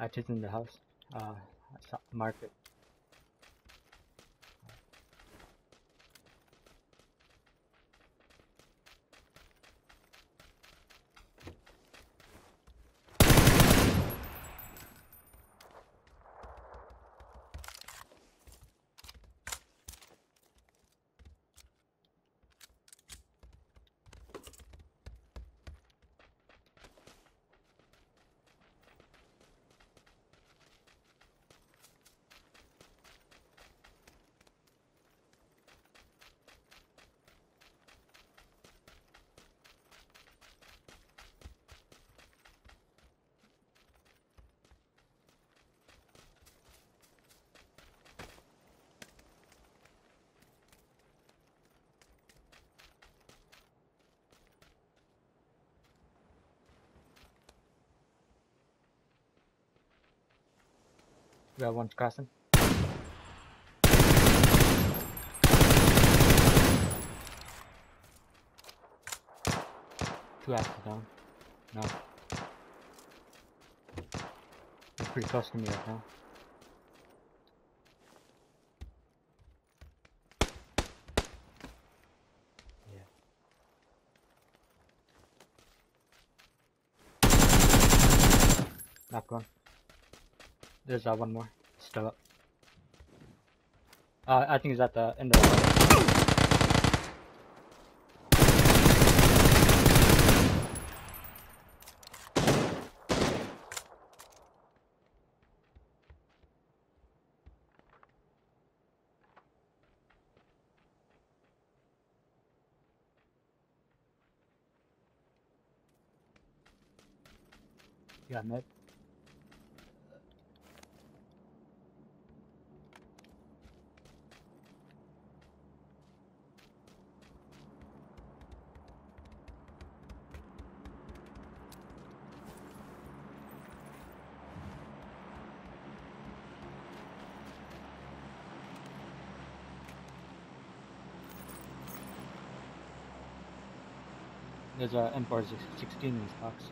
Just in the house. Market. We have one crossing. Two active down. No. They're pretty close to me right now. Yeah. Knocked one. There's one more. Still up. I think he's at the end of the You got mid. There's a M416 in this box.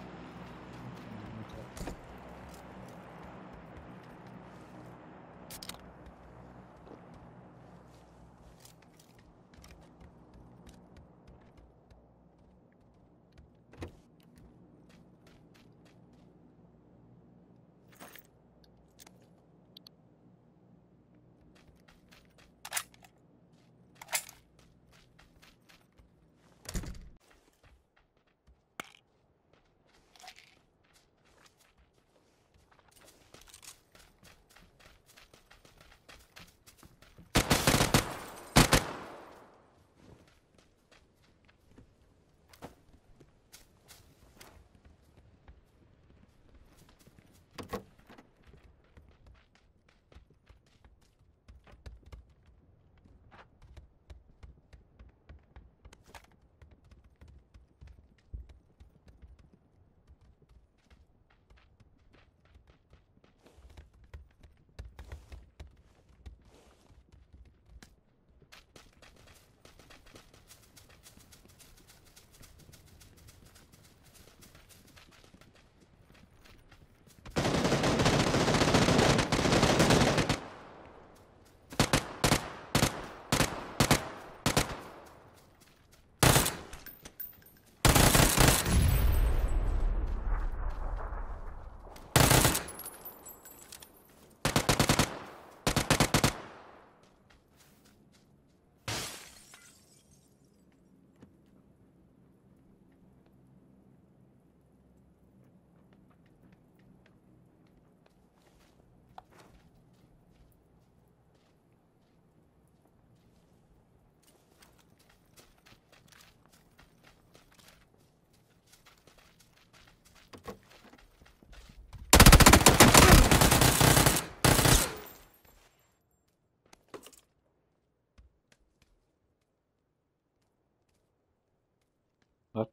What?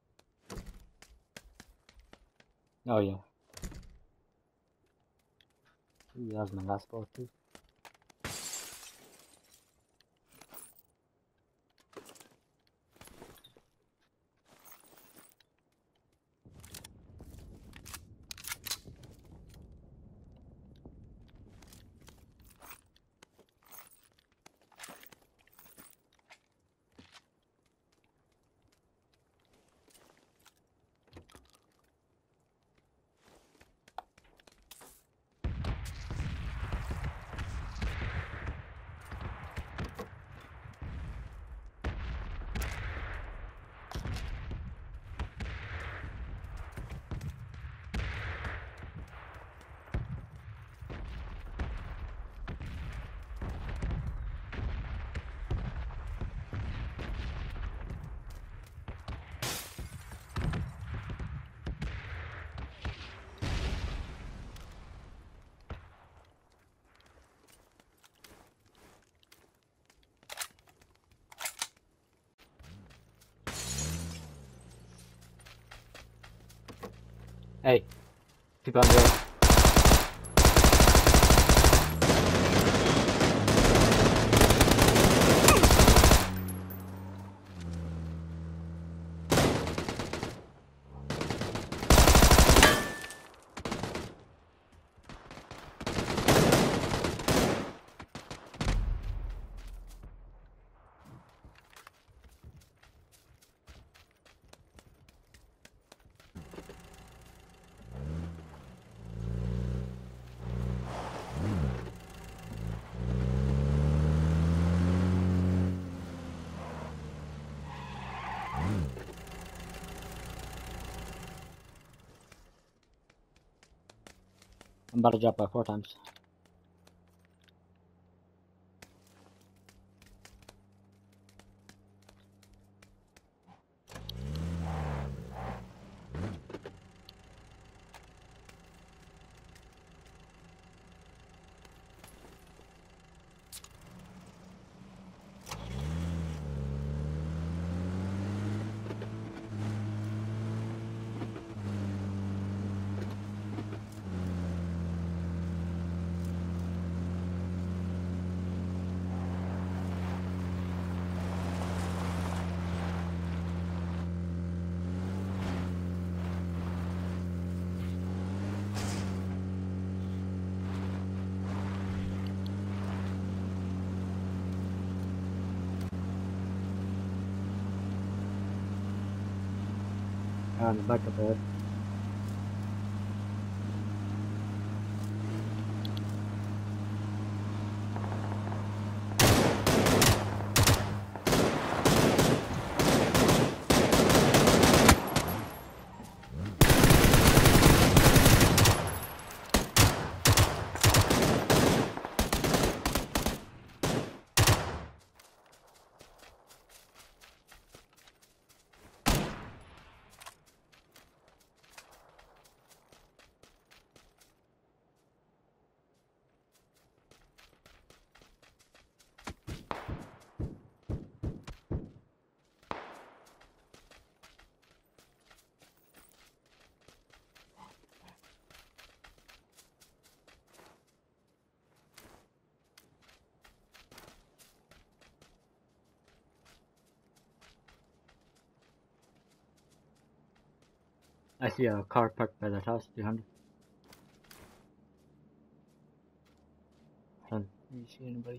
Oh yeah. That was my last ball too. Hey, people on the road. I'm about to drop by 4 times. On the back of it. I see a car parked by that house behind it. Son, do you see anybody?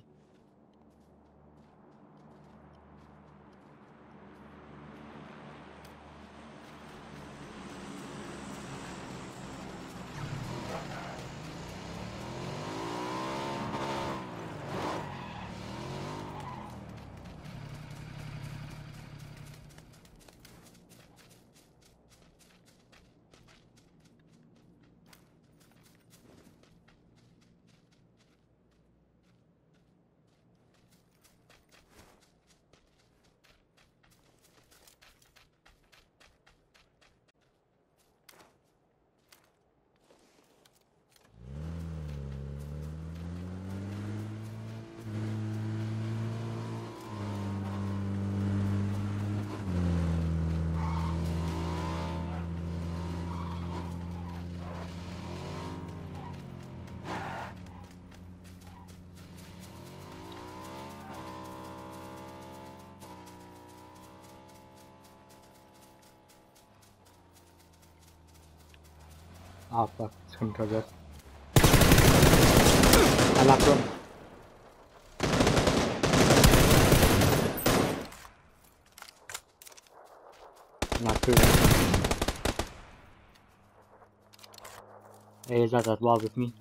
Oh fuck, it's coming towards us. I knocked him. Not through them. Hey, he's at that wall with me.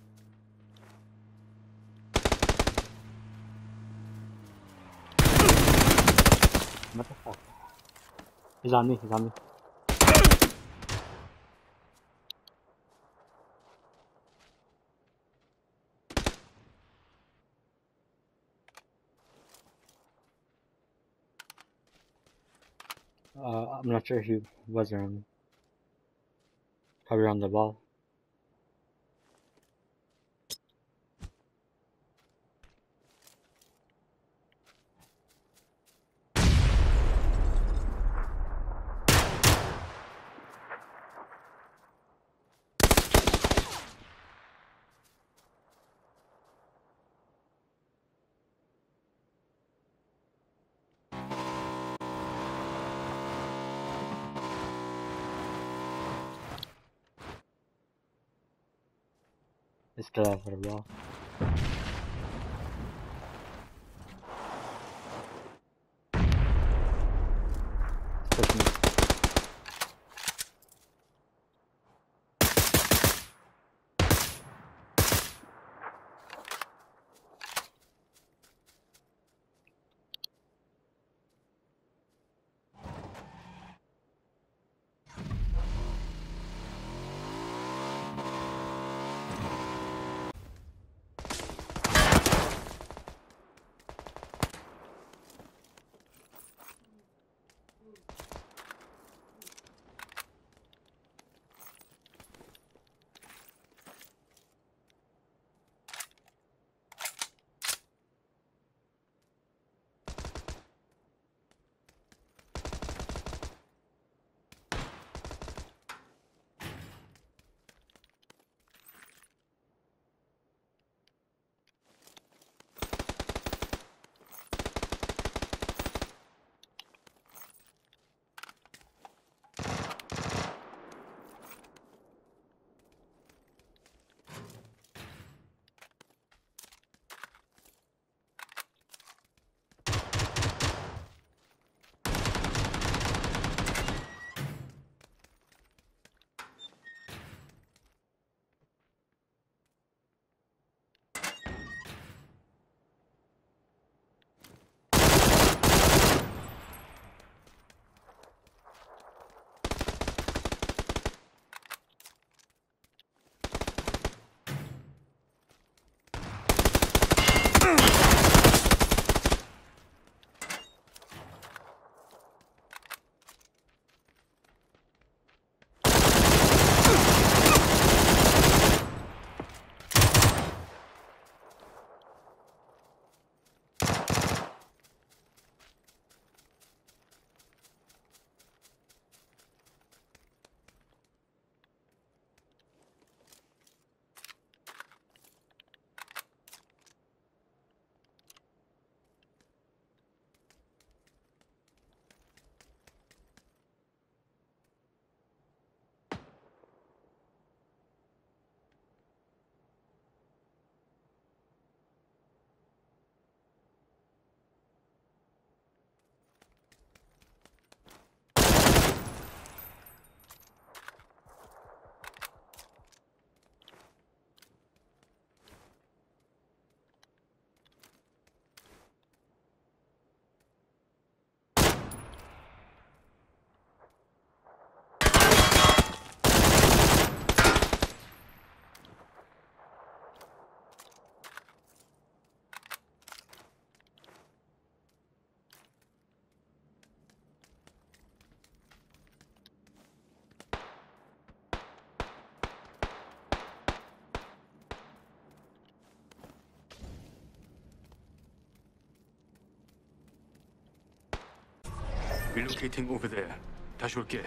What the fuck? He's on me, he's on me. I'm not sure if he was around. Probably around the wall. استغفر الله. استثمر. Relocating over there. 다시 올게.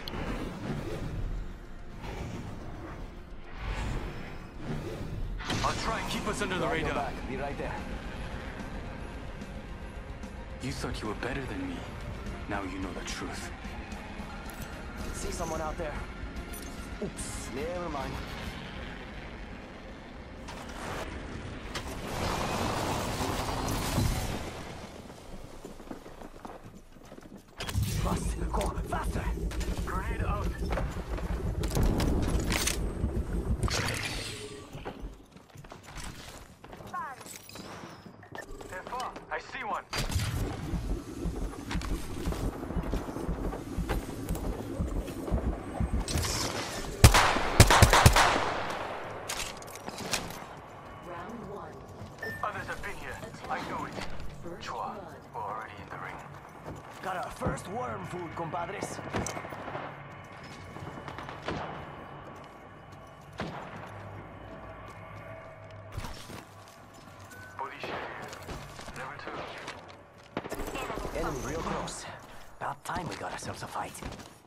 I'll try and keep us under the radar. Be right there. You thought you were better than me. Now you know the truth. See someone out there? Oops, never mind. Bust, go, faster! Grenade out. They're far. I see one. Others have been here. I know it. Chua, we're already in the ring. Got our first worm food, compadres. Police level 2. Enemy real close. About time we got ourselves a fight.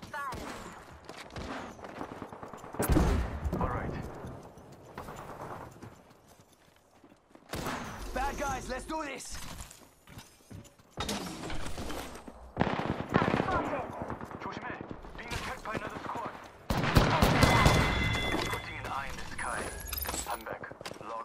All right. Bad guys, let's do this! 조심해. Being attacked by another squad. Putting an eye in the sky. I'm back. Long.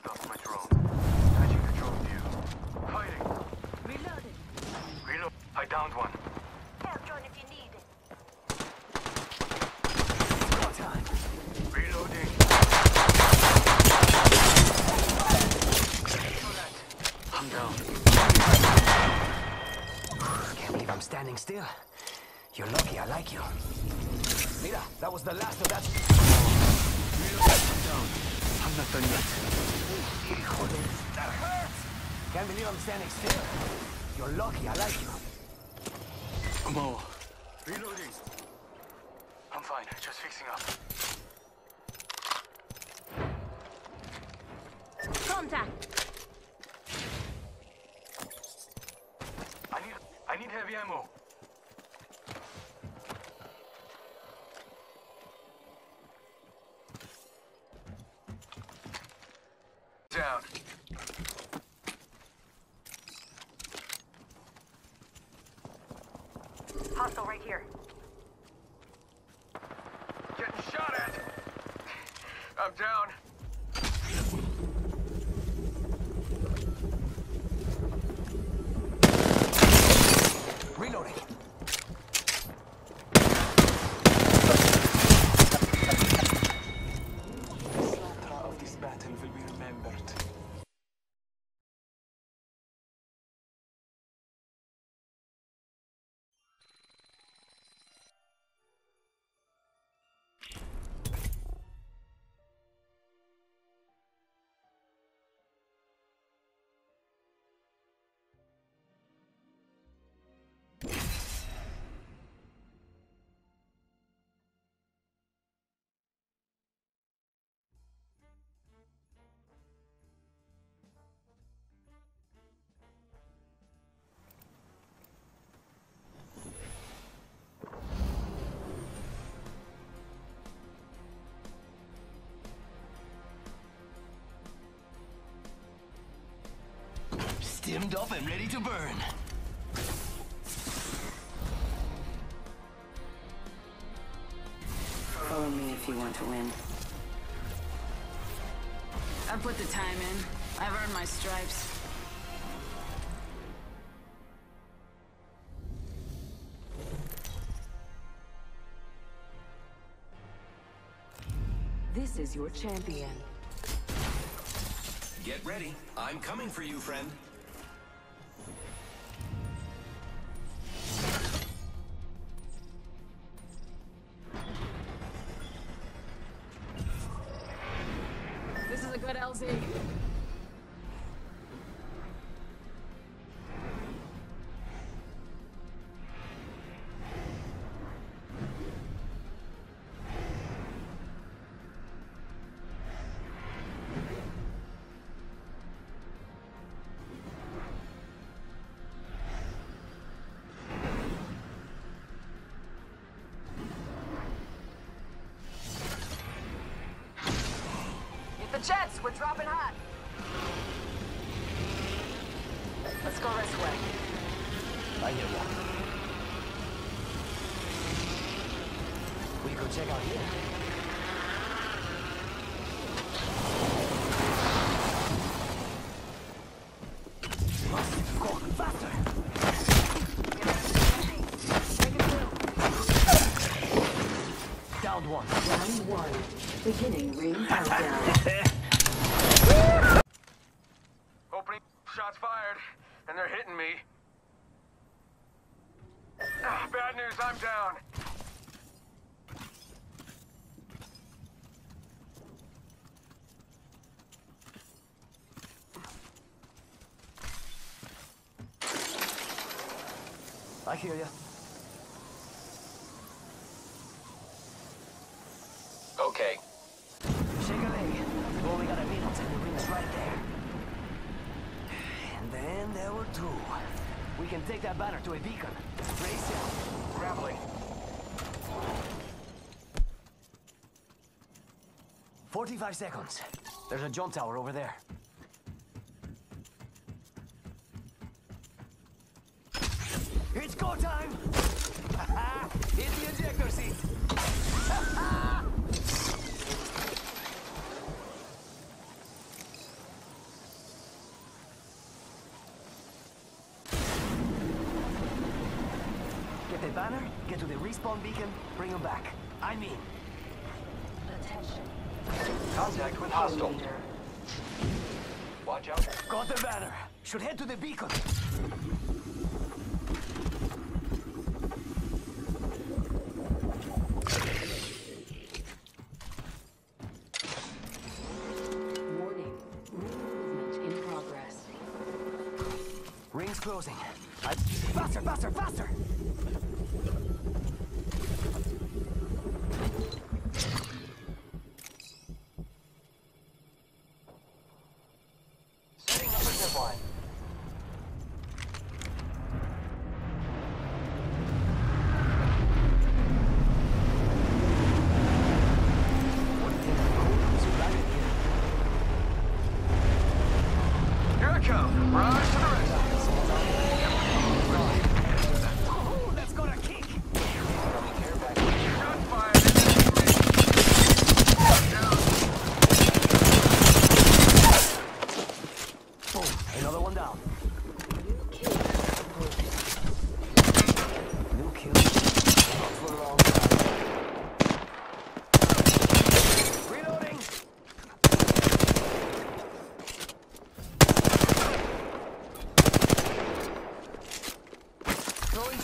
I'm down. Can't believe I'm standing still. You're lucky I like you. Mira, that was the last of that. Down. I'm not done yet. That hurts! Can't believe I'm standing still. You're lucky I like you. Mo. Reloading. I'm fine, just fixing up. Contact! I need heavy ammo. Down. Hostile right here. Getting shot at. I'm down. Reloading. The slaughter of this battle will be remembered. Stimmed up and ready to burn. Follow me if you want to win. I've put the time in. I've earned my stripes. This is your champion. Get ready. I'm coming for you, friend. This is a good LZ. The jets, we're dropping hot. Let's go this way. I hear ya. We could check out here. Must go faster. Downed one. Round one. Beginning ring countdown. Opening shots fired, and they're hitting me. Bad news, I'm down. I hear ya. Okay. Shake a leg. We've only got a minute and the ring's right there. And then there were two. We can take that banner to a beacon. Brace it. Grappling. 45 seconds. There's a jump tower over there. It's go time! Hit the ejector seat! Get the banner, get to the respawn beacon, bring them back. I mean... Attention. Contact with hostile. Leader. Watch out. Got the banner. Should head to the beacon. Warning. Ring movement in progress. Ring's closing. Faster, faster, faster! Setting up a zip line. Here I come. Rise to the rest. Oh, that's gonna kick! Shot fired. Boom, another one down. New kill. Not for a long time. Reloading! Throwing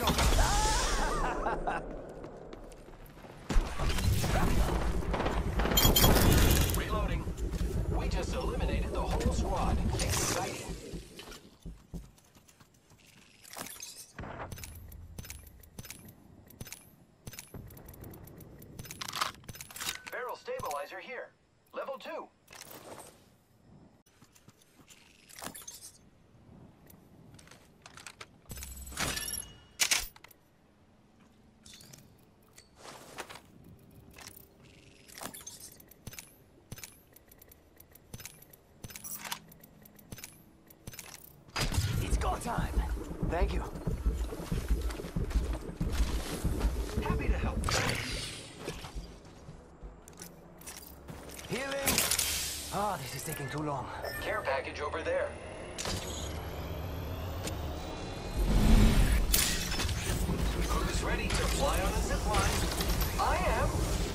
Reloading. We just eliminated the whole squad. Exciting. Barrel stabilizer here. Level 2. It's go time! Thank you. Happy to help. Healing! Ah, this is taking too long. Care package over there. Who's ready to fly on a zip line? I am.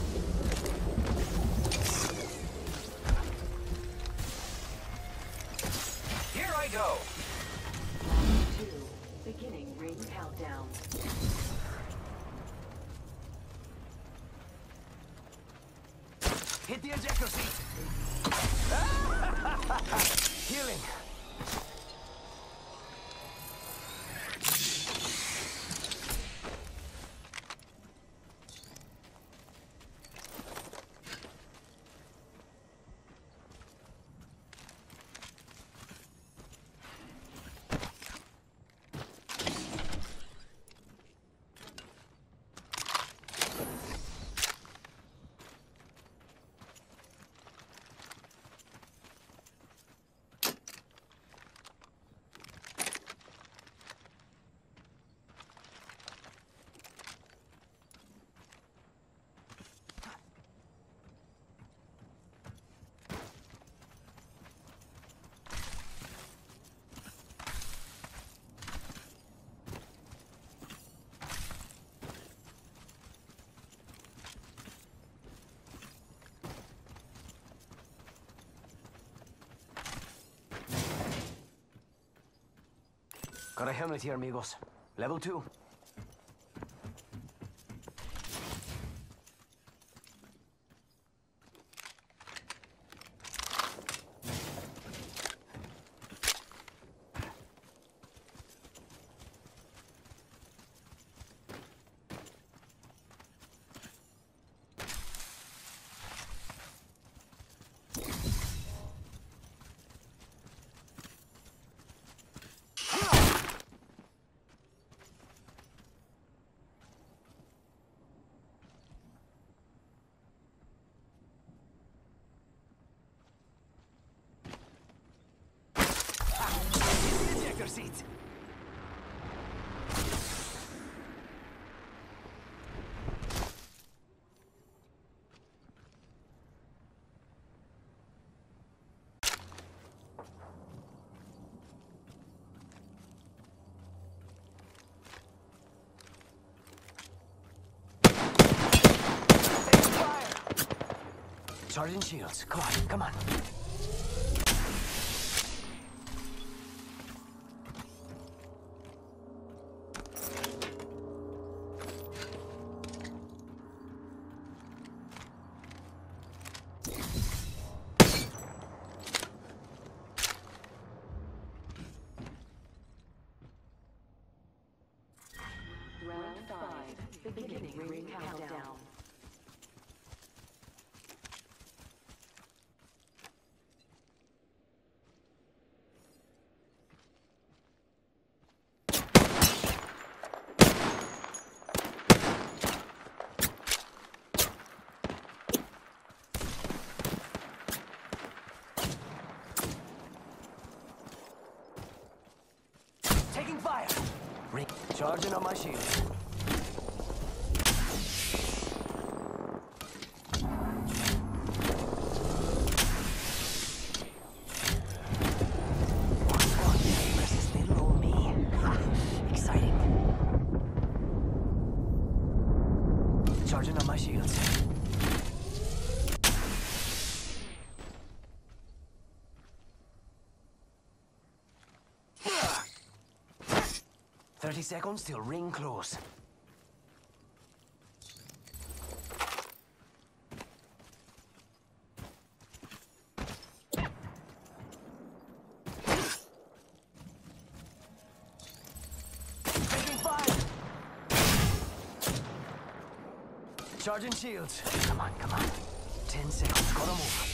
Here I go. Round 2. Beginning ring countdown. Hit the ejector seat! Healing! Got a helmet here, amigos. Level 2. Ejector seat! Charging shields. Come on, come on. Beginning ring countdown. Taking fire. Ring. Charging on my shield. Versus little old me. Ha, exciting. Charging on my shields. Ah. 30 seconds till ring close. Taking fire. Charging shields. Come on, come on. 10 seconds, gotta move.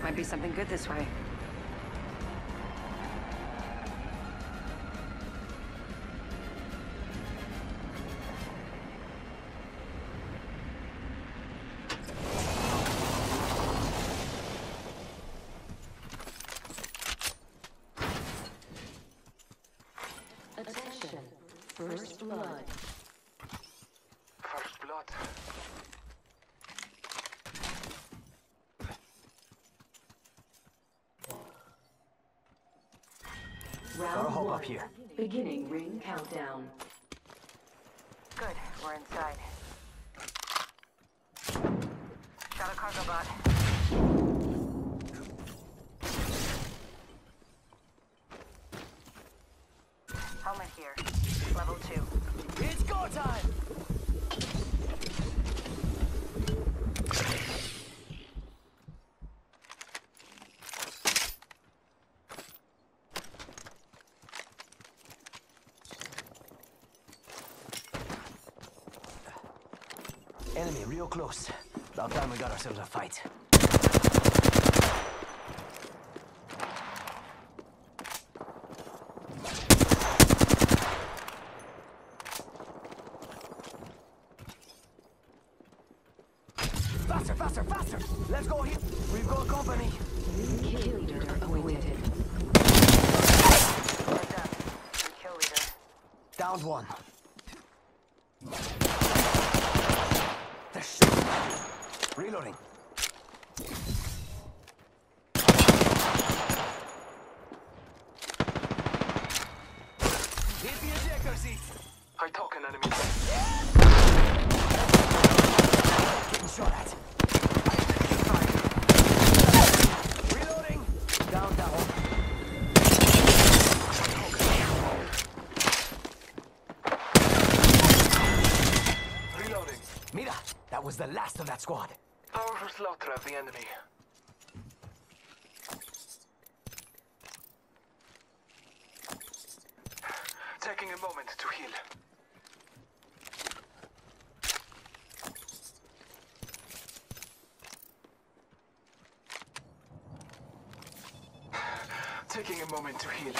Might be something good this way. Attention. First blood. First blood. Gotta Round hop one. up here. Beginning ring countdown. Good, we're inside. Shot a cargo bot. Helmet here. Level 2. It's go time! Enemy real close. About time we got ourselves a fight. Faster, faster, faster! Let's go here. We've got company. New kill leader awaited. We're done. New kill leader. Downed one. They're shooting. Reloading. Hit the ejector seat. I talk an enemy. Getting shot at. Reloading. Down, down. Reloading. Mira, that was the last of that squad. Powerful slaughter of the enemy. Taking a moment to heal. Taking a moment to heal.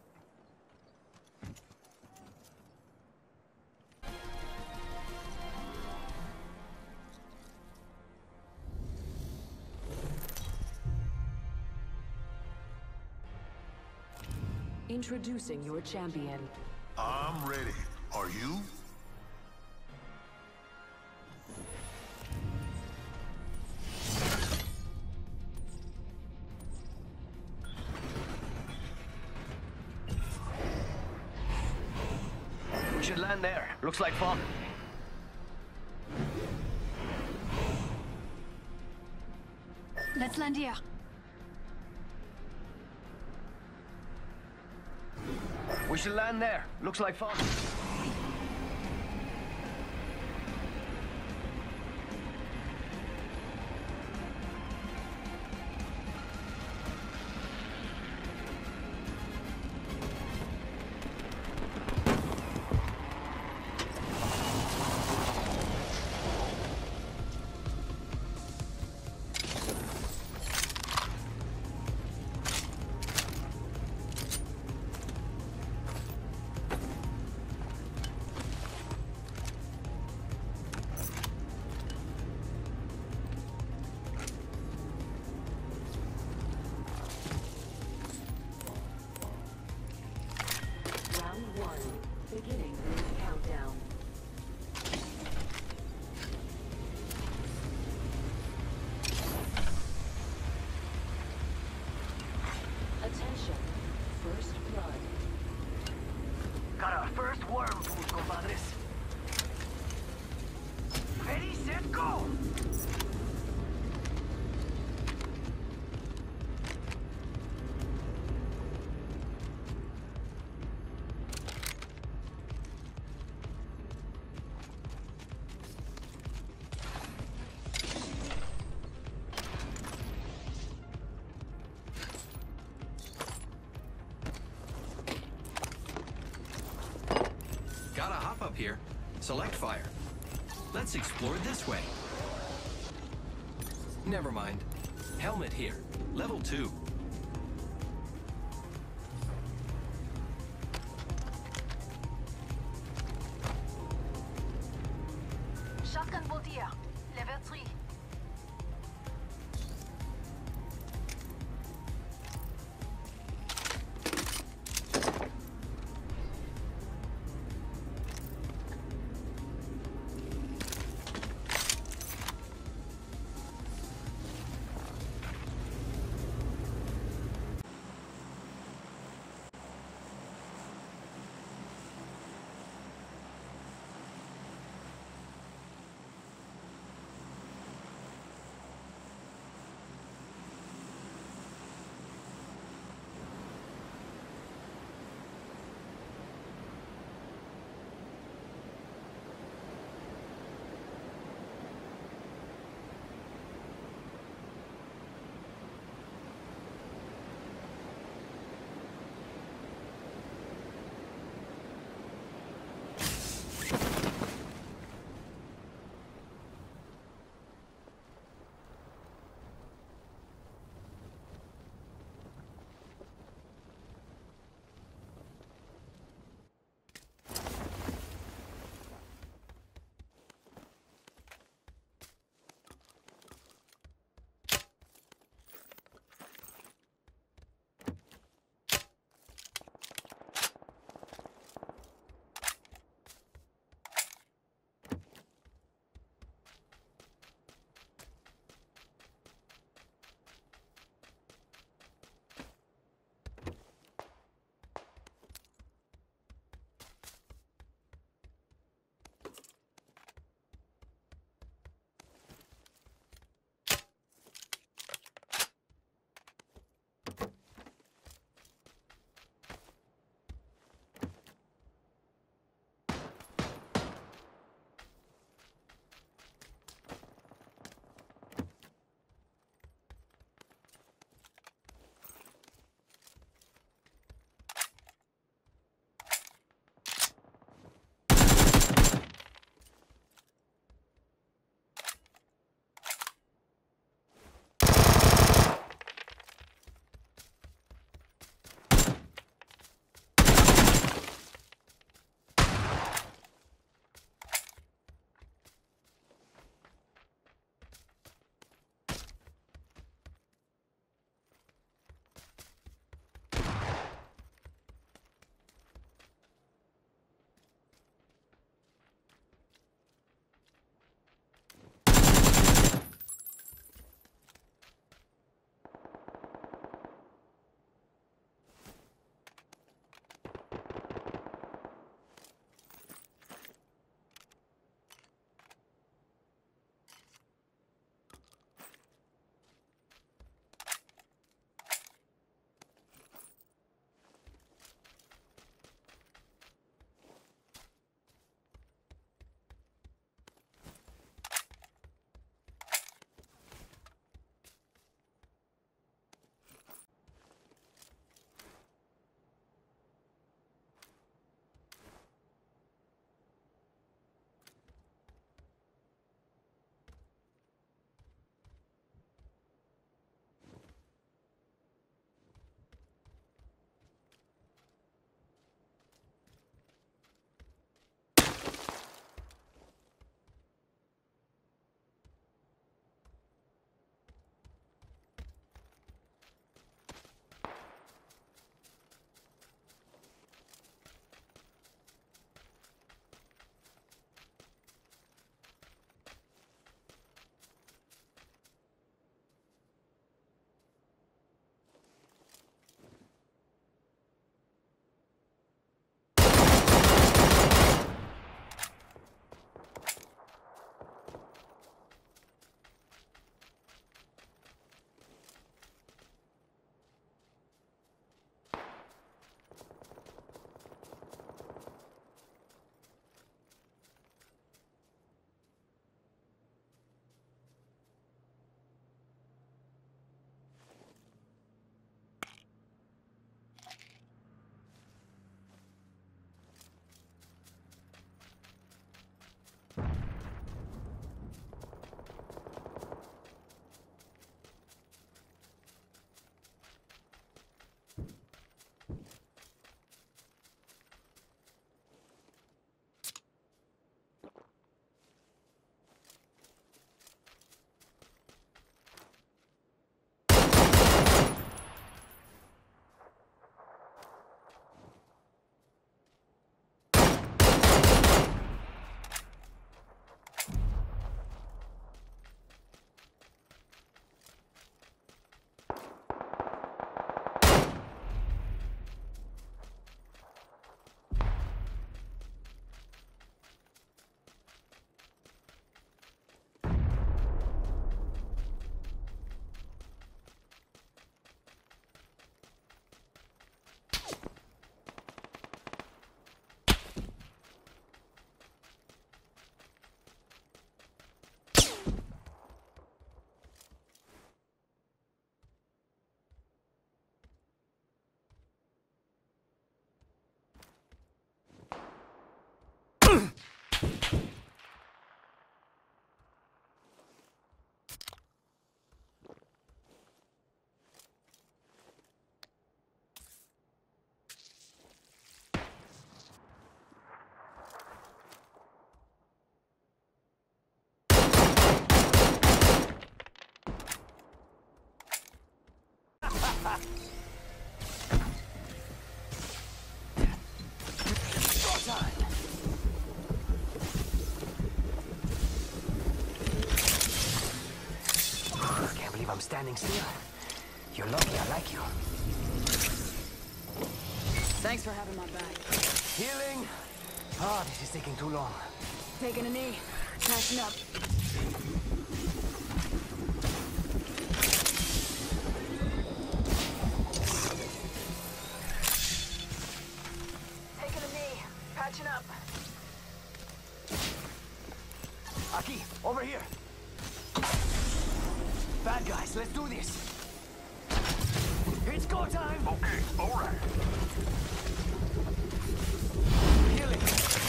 Introducing your champion. I'm ready. Are you? We should land there. Looks like fun. Let's land here. We should land there. Looks like fun. Round one. Beginning ring countdown. Attention. First blood. Got our first worm food, compadres. Ready, set, go! Gotta hop up here. Select fire. Let's explore this way. Never mind. Helmet here. Level 2. Shotgun Voltia, level 3. Can't believe I'm standing still. You're lucky I like you. Thanks for having my back. Healing? Oh, this is taking too long. Taking a knee. Passing up. Taking a knee. Patching up. Aki, over here. Bad guys, let's do this. It's go time. Okay, all right. Healing.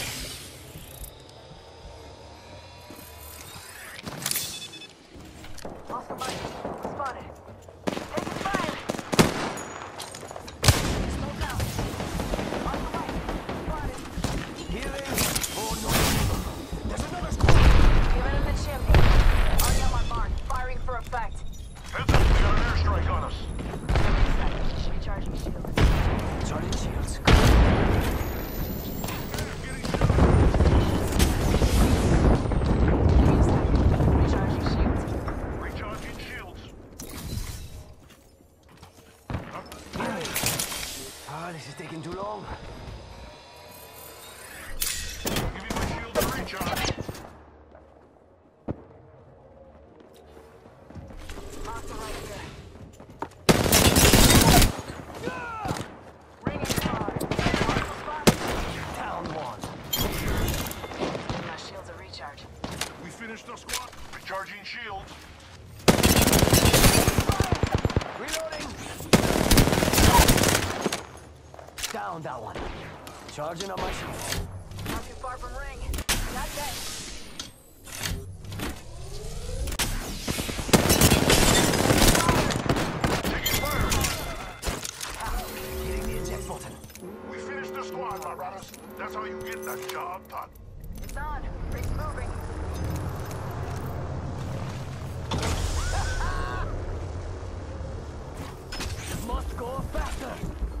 Oscar Mike. Spotted. Taking fire. Smoke out. Oscar Mike. Spotted. Healing. Oh no. There's another squad. Giving him the champion. Already on my mark. Firing for effect. Heads up, we got an airstrike on us. Should be charging shield. Charging shields. Recharging shields. Recharging shields. Ah, this is taking too long. Give me my shields to recharge. Oscar right here. Ring is hard. Oscar spotted. Down one. My shields are recharged. We finished the squad. Recharging shields. Reloading. Down that one. Charging on my shield. Not too far from ring. Not dead. Taking fire. Hitting the eject button. We finished the squad, my brothers. That's how you get that job done. It's on. Ring's moving. Must go faster.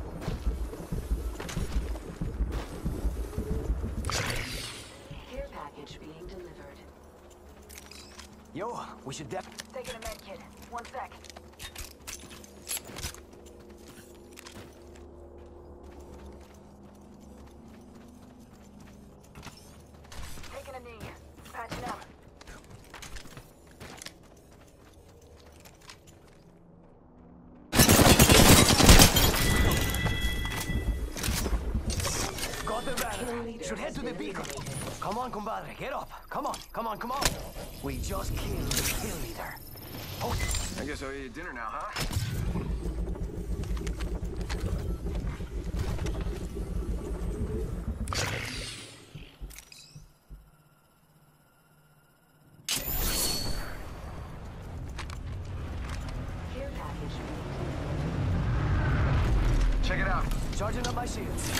Care package being delivered. Yo, we should Taking a med kit. 1 sec. Taking a knee. Patching up. got the banner. Should head to the beacon. Come on, compadre, get up. Come on, come on, come on. We just killed the kill leader. Oh, I guess I'll eat dinner now, huh? Care package. Check it out. charging up my shields.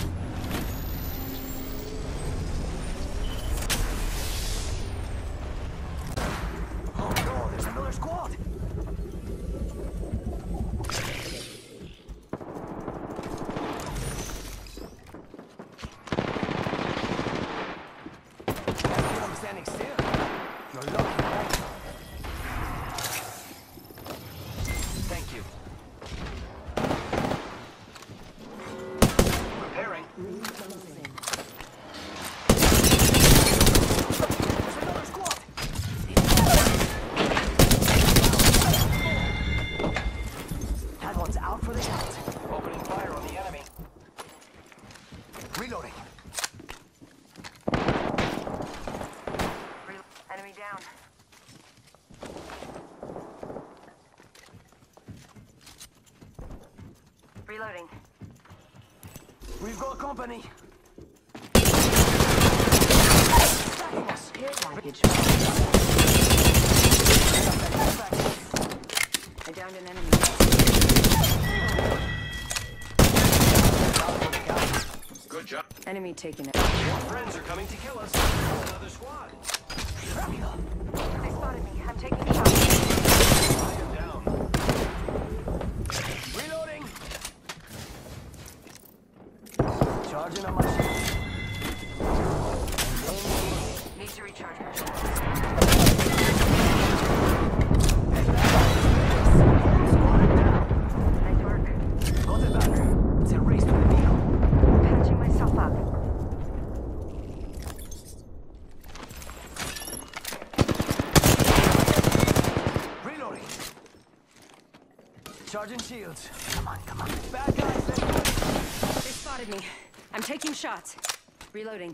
Oh no, there's another squad. I'm standing still. You're lucky, right? Thank you. Repairing. There's another squad. That one's out for the count. Opening fire on the enemy. Reloading. Enemy down. Reloading. We've got company. Care package. I downed an enemy. Good job. Enemy taken it. More friends are coming to kill us. Another squad. They spotted me. I'm taking shots. I am down. Reloading. Charging on my shield. Need to recharge my shield. Nice work. Got it back. It's a race to the vehicle. Patching myself up. Reloading. Charging shields. Come on, come on. Bad guys, let's go. They spotted me. I'm taking shots. Reloading.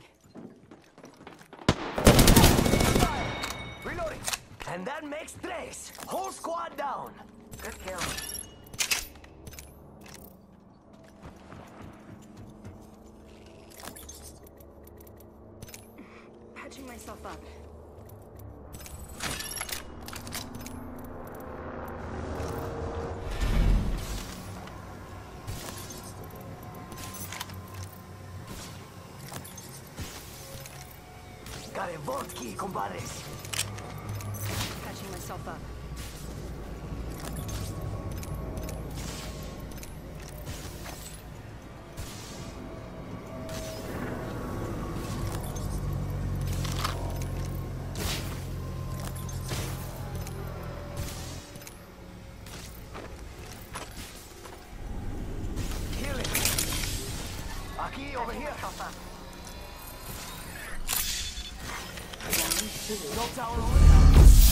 Reloading. And that makes tres. Whole squad down. Good kill. Patching myself up. Got a vault key, compadres. Patching myself up. Healing. Aquí, over here. No tower over there.